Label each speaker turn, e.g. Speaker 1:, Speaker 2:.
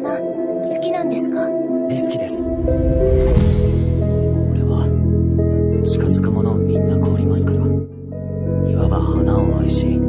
Speaker 1: 花好きなんですか？
Speaker 2: 大好きです。でも俺は近づくものをみんな凍りますから。いわば花を愛し